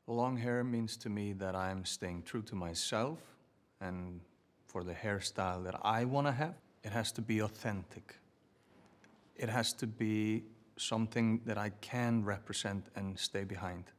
Long hair means to me that I'm staying true to myself, and for the hairstyle that I want to have, it has to be authentic. It has to be something that I can represent and stay behind.